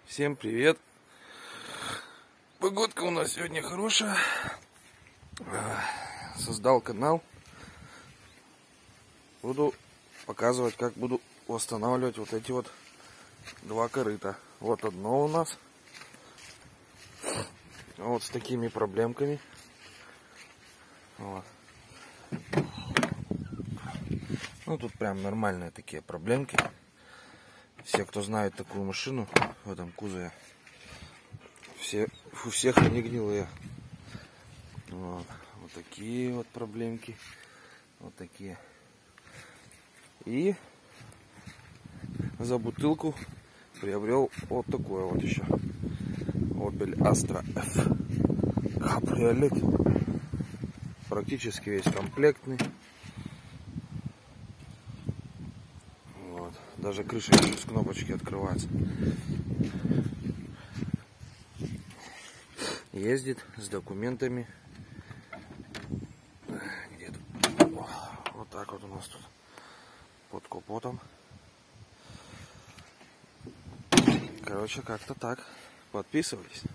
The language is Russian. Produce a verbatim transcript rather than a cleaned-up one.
Всем привет! Погодка у нас сегодня хорошая. Создал канал. Буду показывать, как буду восстанавливать вот эти вот два корыта. Вот одно у нас. Вот с такими проблемками. Вот. Ну тут прям нормальные такие проблемки. Все, кто знает такую машину в этом кузове, все, у всех они гнилые. Вот. Вот такие вот проблемки. Вот такие. И за бутылку приобрел вот такое вот еще. Opel Astra F кабриолет. Практически весь комплектный. Вот. Даже крыша еще с кнопочки открывается. Ездит с документами. Где-то вот так вот у нас тут под капотом. Короче, как-то так. Подписывайтесь.